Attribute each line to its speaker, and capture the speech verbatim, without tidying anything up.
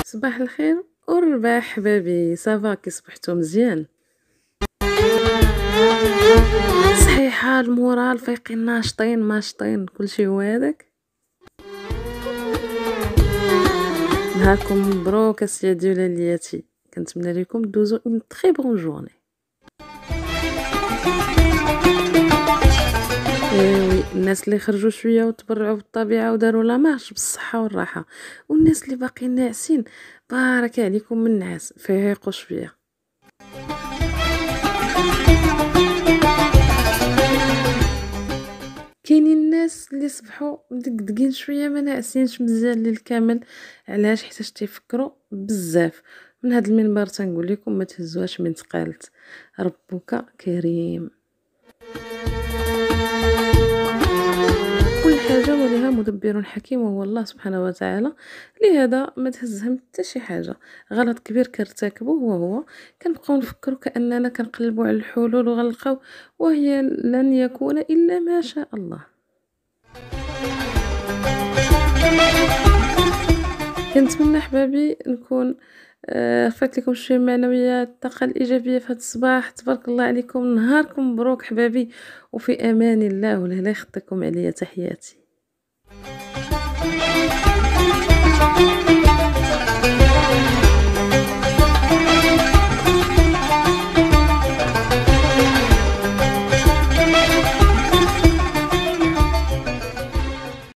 Speaker 1: صباح الخير والرباح حبابي، صافا كي صبحتو مزيان؟ صحيحة المورال فايقين ناشطين ماشطين كلشي هو هذاك. نهاركم مبروك اسيادي ولالياتي، كنتمنى لكم دوزو اون تري بون جورني. ايوي الناس اللي خرجوا شويه وتبرعوا بالطبيعه وداروا لا مارش بالصحه والراحه، والناس اللي باقيين ناعسين بارك عليكم من النعاس فيقوا شويه. كاينين الناس اللي صبحوا مدقدقين شويه ما ناعسينش مزيان الليل كامل. علاش؟ حيتاش تيفكروا بزاف. من هذا المنبر تنقول لكم ما تهزوهاش من ثقالت، ربك كريم. كل حاجه ولها مدبر حكيم وهو الله سبحانه وتعالى، لهذا ما تهزهم حتى شي حاجه. غلط كبير كنرتكبوه وهو كنبقاو نفكروا كاننا كنقلبوا على الحلول وغنلقاو وهي لن يكون الا ما شاء الله. كنتمنى احبابي نكون آه، رفعت لكم شويه معنويات الطاقه الايجابيه في هذا الصباح. تبارك الله عليكم، نهاركم مبروك حبابي، وفي امان الله، ولهلا يخطيكم عليا تحياتي.